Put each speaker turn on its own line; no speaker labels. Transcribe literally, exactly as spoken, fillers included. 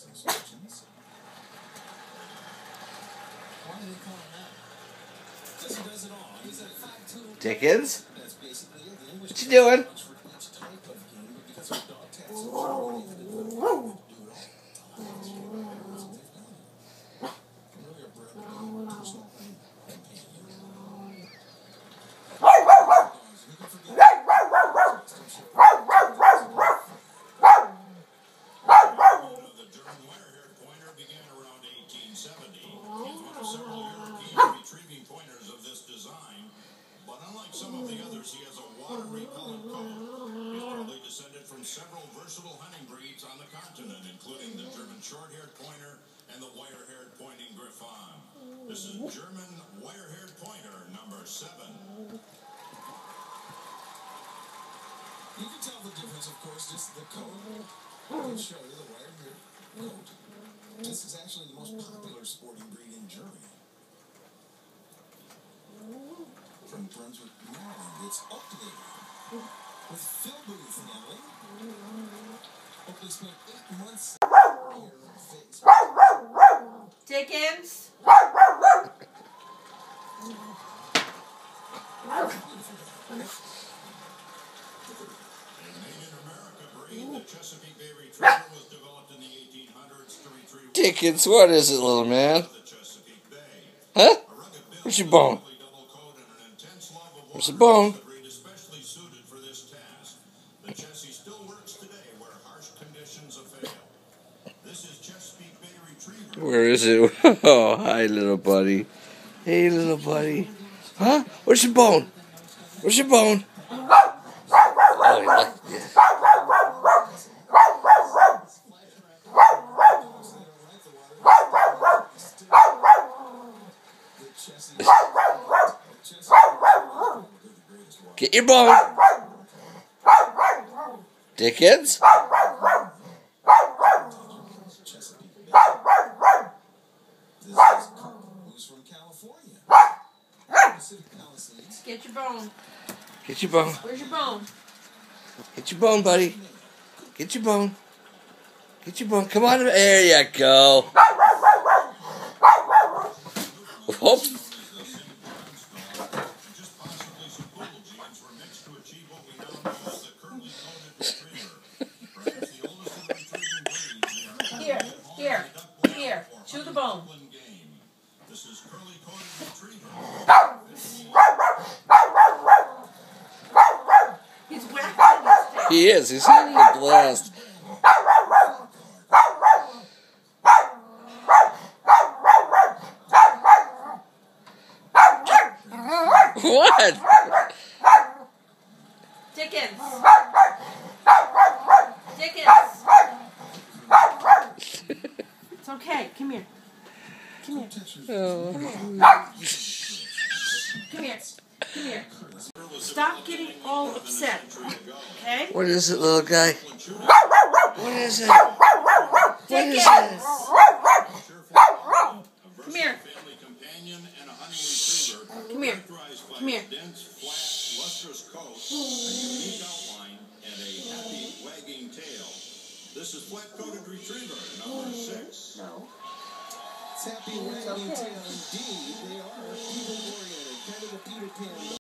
Subsections. Why do they call him that? Just he does it all. He's a five two.
Dickens?
That's basically it. The English
What you doing?
for each type of game, but because of dog tags, it's already had to do it. Do it all. Really a bread and personal thing.
Several European retrieving pointers of this design, but unlike some of the others, he has a water-repellent coat. He's probably descended from several versatile hunting breeds on the continent, including the German short-haired pointer and the wire-haired pointing Griffon. This is German wire-haired pointer number seven.
You can tell the difference, of course, just the coat. I'll show you the wire-haired coat. This is actually the most popular sporting breed in Germany. From Brunswick, Maryland, it's Oakley. With Phil Booth handling. Oakley spent eight months here in phase.
Dickens.
Dickens, what is it, little man? Huh? Where's your bone? Where's the bone? Where is it? Oh, hi, little buddy. Hey, little buddy. Huh? Where's your bone? Where's your bone? Oh, he left it. Get your bone. Dickens?
Who's from California?
Get your bone.
Get your bone.
Where's your bone?
Get your bone, buddy. Get your bone. Get your bone. Come on. There you go. Whoops.
Here, here, here. Chew the bone. He's whacking his tail.
He is. He's having a blast. What?
Dickens. Dickens. It's okay. Come here. Come here.
Oh.
Come here. Come here. Stop getting all upset. Okay?
What is it, little guy? What is it? What is
Dickens.
it?
Come here. Come here. Come here.
This is flat-coated retriever number six.
No.
It's happy wagging tail indeed. They are people-oriented, kind of the Peter Pan.